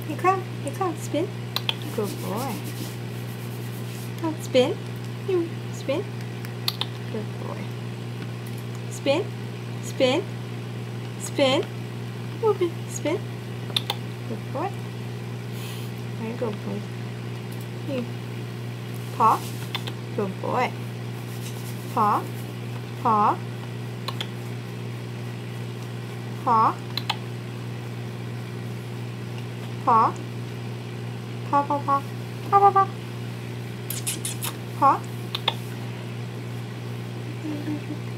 Hey, clown, spin. Good boy. Clown, spin. You spin. Good boy. Spin, spin, spin. Move it, spin. Good boy. There you go, boy. Here. Paw. Good boy. Paw. Paw. Paw. Paw. Paw, paw, paw. Paw, paw, paw. Paw.